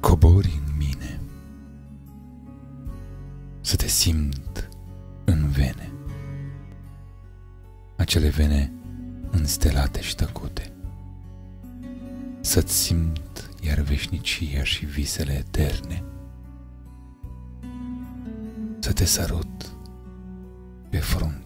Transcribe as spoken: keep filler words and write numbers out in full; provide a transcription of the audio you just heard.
cobori în mine, să te simt în vene, acele vene înstelate și tăcute, să-ți simt iar veșnicia și visele eterne, să te sărut pe frunte